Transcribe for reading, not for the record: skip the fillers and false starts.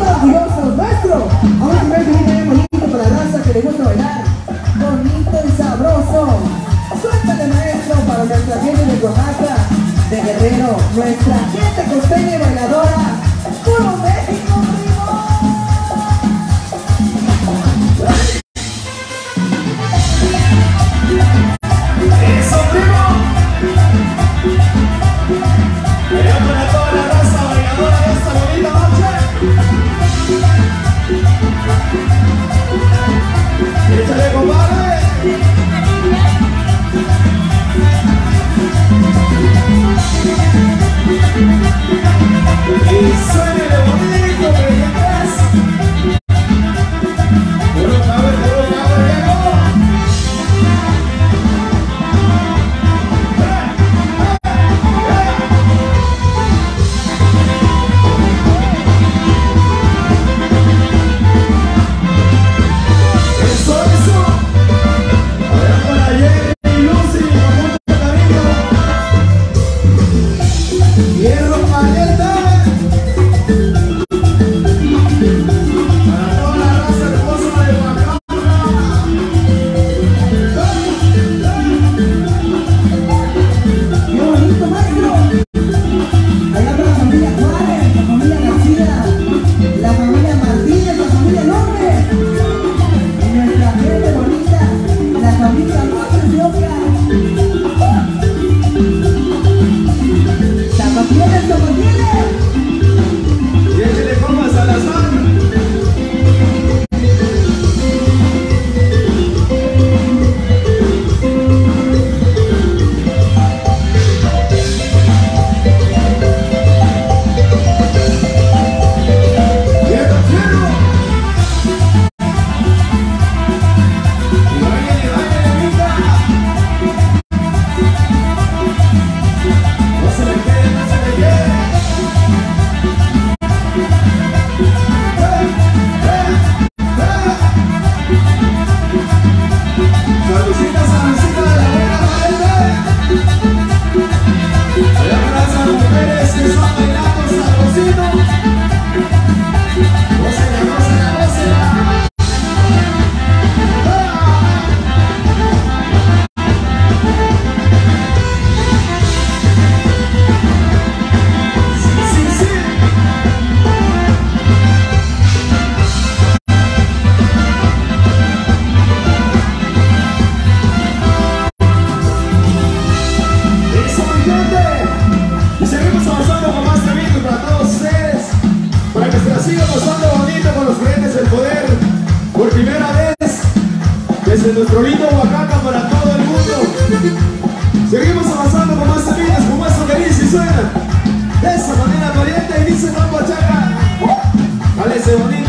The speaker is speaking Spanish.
orgullosos, maestro. Ahora que me bien bonito para la raza que le gusta bailar. Bonito y sabroso. Suéltale, maestro, para nuestra gente de Oaxaca, de Guerrero, nuestra gente costeña y bailadora. ¡Puro México, primo! ¡Eso, primo! Allá para toda la raza bailadora de esta bonita noche. ¡Échale, compadre! Y suénele bonito, que llegas. Puro power, viejo. Y seguimos avanzando con más eventos para todos ustedes, para que se la sigan pasando bonito con los clientes del poder por primera vez desde nuestro lindo Oaxaca para todo el mundo. Seguimos avanzando con más eventos, con más feliz y suena de esa manera valiente y dice no, Oaxaca, dale ese bonito.